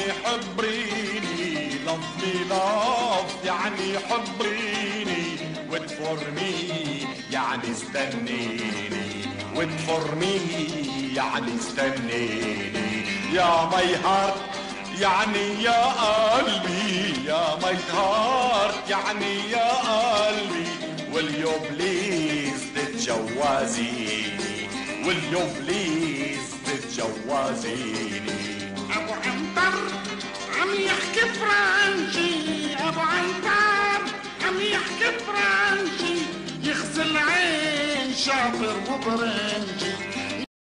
حبريني لفظي لفظ يعني حبريني وتفرمي يعني استنيني وتفرمي يعني استنيني يا ميهار يعني يا قلبي يا ميهار يعني يا قلبي واليوم بليز تتجوزيني واليوم بليز تتجوزيني. ابو عنتر عم يحكي فرنسي، ابو عنتر عم يحكي فرنسي، يغسل عين شاطر وبرنجي.